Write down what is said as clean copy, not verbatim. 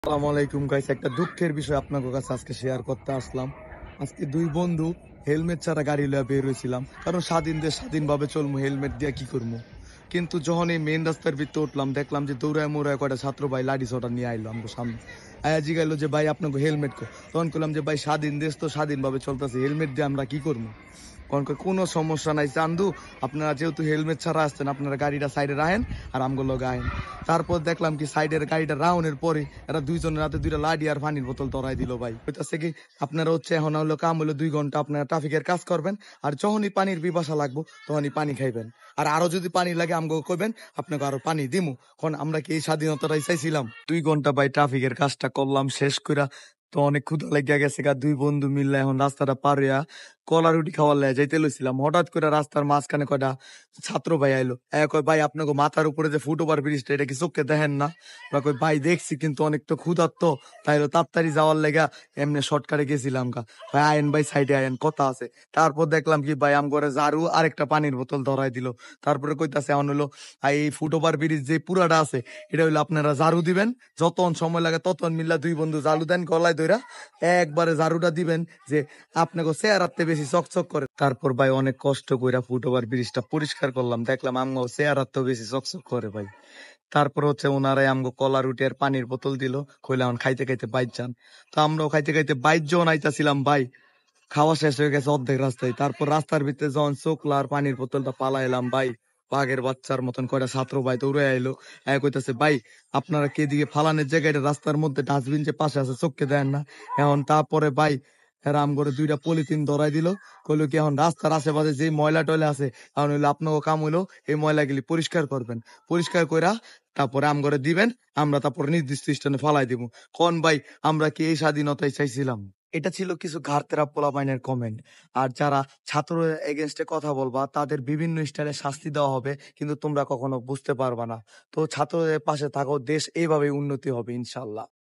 আসসালামু আলাইকুম গাইস, একটা দুঃখের বিষয় আপনাদের কাছে আজকে শেয়ার করতে আসলাম। আজকে দুই বন্ধু হেলমেট ছাড়া গাড়ি লইয়া বের হইছিলাম, কারণ স্বাধীন দেশ স্বাধীনভাবে চলমু, হেলমেট দিয়া কি করবো। কিন্তু যখন এই মেইন রাস্তার ভিতরে উঠলাম, দেখলাম যে দৌড়ায় মোড়ায় কয়টা ছাত্র ভাই লাঠি সোটা নিয়ে আইলো আমাকে সামনে। আয়া জিগাইলো যে ভাই আপনাকে হেলমেট কো। তখন করলাম যে ভাই স্বাধীন দেশ তো স্বাধীনভাবে চলতেছে, হেলমেট দিয়ে আমরা কি করবো। কোন কোনো সমস্যা নাই চান্দু, আপনারা যেহেতু হেলমেট ছাড়া আসছেন, আপনারা গাড়িটা সাইডে রাখেন আর আমগুলো গায়েন। তারপর দেখলাম কি সাইডের গাড়িটা রাউনের পরে এরা দুইজনের হাতে দুইটা লাডি আর পানির বোতল ধরাই দিল ভাই। হইতাছে কি আপনারা হচ্ছে এখন হলো কাম হলো 2 ঘন্টা আপনারা ট্রাফিকের কাজ করবেন, আর যখনই পানির পিপাসা লাগবো তখনই পানি খাইবেন। আর আরো যদি পানি লাগে আমগো কইবেন, আপনাকে আরো পানি দিমু। এখন আমরা কি এই স্বাধীনতাটাই চাইছিলাম? 2 ঘন্টা ভাই ট্রাফিকের কাজটা করলাম, শেষ কইরা তো অনেক ক্ষুধা লাগিয়া গেছে গা। দুই বন্ধু মিললে এখন রাস্তাটা পার হইয়া কলা রুটি খাওয়ার লাই যাইতে লইছিলাম, হঠাৎ করে রাস্তার মাঝখানে কয়টা ছাত্র ভাই আইলো। কয় ভাই আপনাকে মাথার উপরে যে ফুটওভার ব্রিজটা এটা কি চোখে দেখেন না? আমরা কই ভাই দেখছি, কিন্তু অনেক তো ক্ষুধার্ত, তাইলে তাড়াতাড়ি যাওয়ার লেগা এমনি শর্টকাটে গেছিলাম গা। ভাই আয়েন, ভাই সাইডে আয়েন, কথা আছে। তারপর দেখলাম কি ভাই আম করে ঝাড়ু আর একটা পানির বোতল ধরাই দিল। তারপরে কইতাছে এখন হলো এই ফুটওভার ব্রিজ যে পুরাটা আছে এটা হইলো আপনারা ঝাড়ু দিবেন, যতক্ষণ সময় লাগে ততক্ষণ মিল্লা দুই বন্ধু ঝাড়ু দেন গলায় ধইরা, একবারে ঝাড়ুটা দিবেন যে আপনাকে চেহারাতে বেশি চকচক করে। তারপর ভাই অনেক কষ্ট কইরা ফুটওভার ব্রিজটা পরিষ্কার করলাম, দেখলাম আমগো চেহারাতে বেশি চকচক করে ভাই। তারপর হচ্ছে ওনারাই আমগো কলা রুটি আর পানির বোতল দিল, কইলা এখন খাইতে খাইতে বাইর যান। তো আমরাও খাইতে খাইতে বাইর যখন আইতাছিলাম ভাই, খাওয়া শেষ হয়ে গেছে অর্ধেক রাস্তায়। তারপর রাস্তার ভিতরে যখন চোখলা আর পানির বোতলটা পালাইলাম ভাই, বাঘের বাচ্চার মতন কয়টা ছাত্র ভাই দৌড়ে আইলো। কইতাছে ভাই আপনারা কে দিকে ফালানের জায়গায় রাস্তার মধ্যে ডাস্টবিন যে পাশে আছে চোখকে দেন না? এখন তারপরে ভাই রাম করে দুইটা পলিথিন ধরাই দিল, কইলো কি এখন রাস্তার আশেপাশে যে ময়লা টয়লা আছে এখন হইলো আপনাকে কাম হইলো এই ময়লাগুলি পরিষ্কার করবেন, পরিষ্কার কইরা তারপরে আম করে দিবেন, আমরা তারপরে নির্দিষ্ট স্থানে ফালাই দিব। কোন ভাই আমরা কি এই স্বাধীনতাই চাইছিলাম? এটা ছিল কিছু ঘাড়তেরা পোলাপাইনের কমেন্ট। আর যারা ছাত্র এগেনস্টে কথা বলবা তাদের বিভিন্ন স্টাইলে শাস্তি দেওয়া হবে, কিন্তু তোমরা কখনো বুঝতে পারবা না। তো ছাত্রদের পাশে থাকো, দেশ এইভাবে উন্নতি হবে ইনশাল্লাহ।